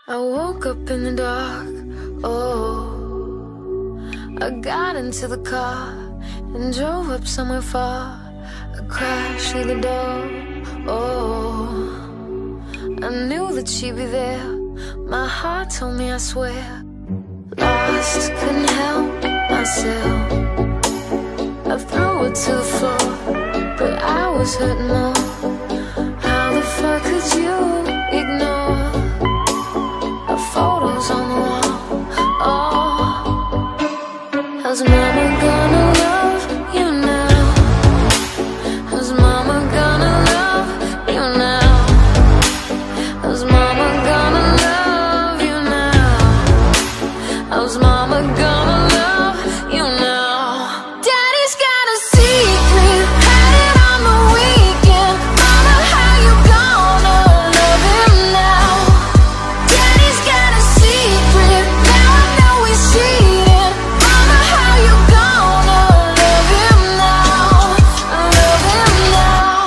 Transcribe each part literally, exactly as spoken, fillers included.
I woke up in the dark, oh. I got into the car and drove up somewhere far. I crashed through the door, oh. I knew that she'd be there. My heart told me, I swear. Lost, couldn't help myself. I threw her to the floor, but I was hurting more. How the fuck could you ignore the photos on the wall? Oh, how's mama gonna love you now? How's mama gonna love you now? How's mama gonna love you now? How's mama gonna love you now? Daddy's got a secret, had it on the weekend. Mama, how you gonna love him now? Daddy's got a secret, now I know he's cheating. Mama, how you gonna love him now? Love him now.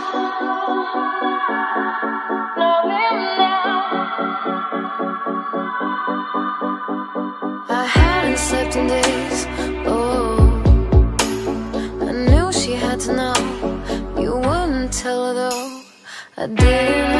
Love him now. I hadn't slept in days, oh. I knew she had to know. You wouldn't tell her though. I didn't